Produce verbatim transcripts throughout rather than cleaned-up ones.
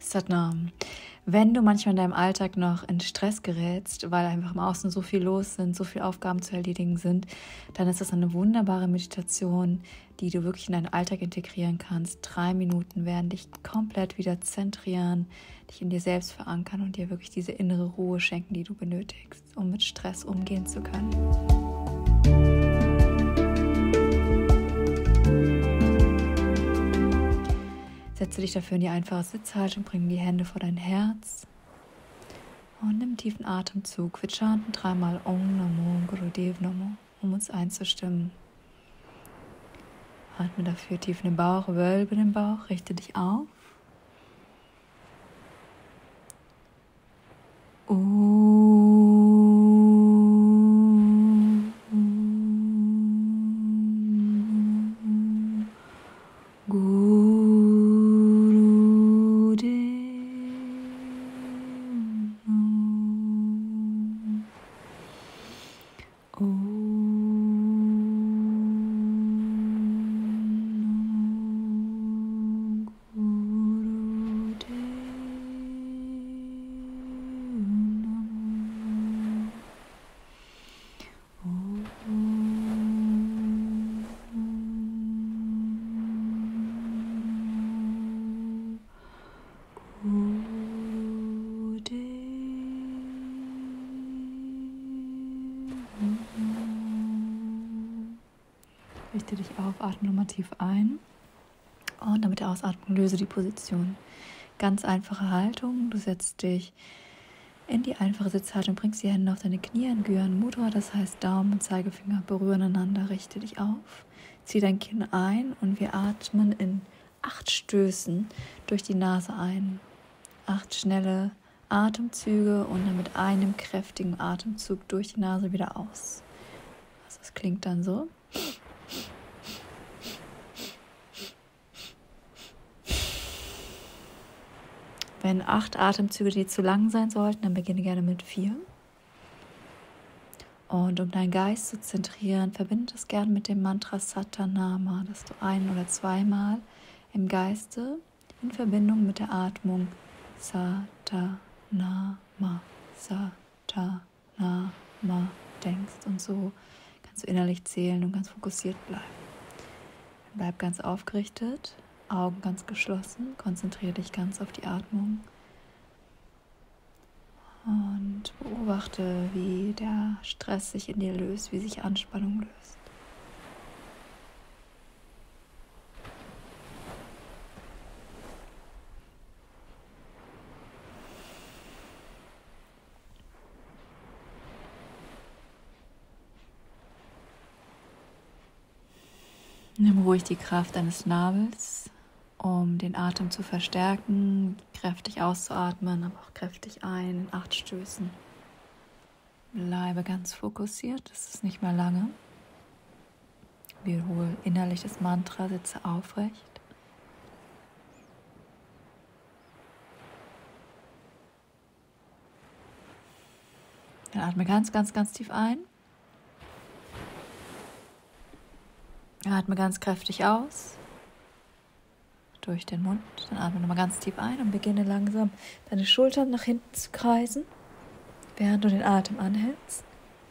Satnam. Wenn du manchmal in deinem Alltag noch in Stress gerätst, weil einfach im Außen so viel los sind, so viele Aufgaben zu erledigen sind, dann ist das eine wunderbare Meditation, die du wirklich in deinen Alltag integrieren kannst. Drei Minuten werden dich komplett wieder zentrieren, dich in dir selbst verankern und dir wirklich diese innere Ruhe schenken, die du benötigst, um mit Stress umgehen zu können. Setze dich dafür in die einfache Sitzhaltung, bring die Hände vor dein Herz und nimm einen tiefen Atemzug. Wir chanten dreimal Om Namo Gurudev Namo, um uns einzustimmen. Atme dafür tief in den Bauch, wölbe den Bauch, richte dich auf. Richte dich auf, atme nochmal tief ein und dann mit der Ausatmung löse die Position. Ganz einfache Haltung, du setzt dich in die einfache Sitzhaltung, bringst die Hände auf deine Knie in Gyan Mudra, das heißt Daumen und Zeigefinger berühren einander, richte dich auf, zieh dein Kinn ein und wir atmen in acht Stößen durch die Nase ein. Acht schnelle Atemzüge und dann mit einem kräftigen Atemzug durch die Nase wieder aus. Also das klingt dann so. Wenn acht Atemzüge dir zu lang sein sollten, dann beginne gerne mit vier. Und um deinen Geist zu zentrieren, verbinde das gerne mit dem Mantra Satanama, dass du ein- oder zweimal im Geiste in Verbindung mit der Atmung Satanama, Satanama denkst. Und so kannst du innerlich zählen und ganz fokussiert bleiben. Bleib ganz aufgerichtet. Augen ganz geschlossen, konzentriere dich ganz auf die Atmung und beobachte, wie der Stress sich in dir löst, wie sich Anspannung löst. Nimm ruhig die Kraft deines Nabels, um den Atem zu verstärken, kräftig auszuatmen, aber auch kräftig ein, in acht Stößen. Bleibe ganz fokussiert, das ist nicht mehr lange. Wiederhole innerlich das Mantra, sitze aufrecht. Dann atme ganz, ganz, ganz tief ein. Atme ganz kräftig aus. Durch den Mund. Dann atme nochmal ganz tief ein und beginne langsam deine Schultern nach hinten zu kreisen, während du den Atem anhältst.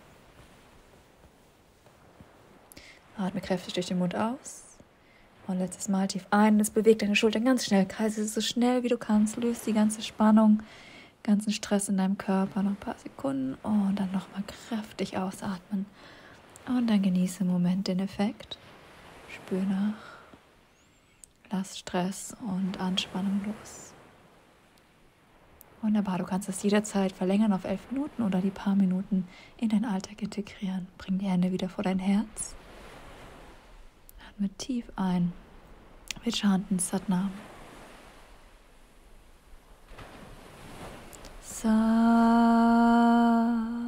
Atme kräftig durch den Mund aus. Und letztes Mal tief ein. Das bewegt deine Schultern ganz schnell. Kreise so schnell wie du kannst. Löst die ganze Spannung, ganzen Stress in deinem Körper. Noch ein paar Sekunden. Und dann nochmal kräftig ausatmen. Und dann genieße im Moment den Effekt. Spür nach. Lass Stress und Anspannung los. Wunderbar, du kannst das jederzeit verlängern auf elf Minuten oder die paar Minuten in deinen Alltag integrieren. Bring die Hände wieder vor dein Herz. Atme tief ein. Wir chanten Satnam. Satnam.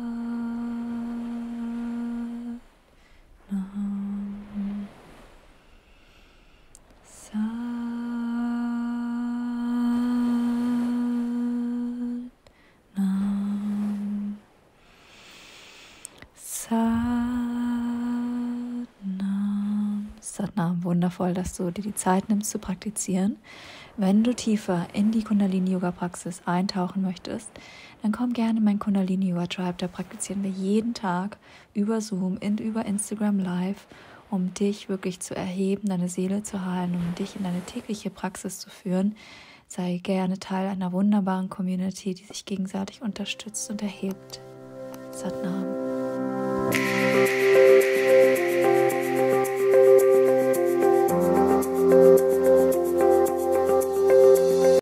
Satnam. Satnam, wundervoll, dass du dir die Zeit nimmst zu praktizieren. Wenn du tiefer in die Kundalini-Yoga-Praxis eintauchen möchtest, dann komm gerne in mein Kundalini-Yoga-Tribe. Da praktizieren wir jeden Tag über Zoom, in, über Instagram Live, um dich wirklich zu erheben, deine Seele zu heilen, um dich in deine tägliche Praxis zu führen. Sei gerne Teil einer wunderbaren Community, die sich gegenseitig unterstützt und erhebt. Satnam.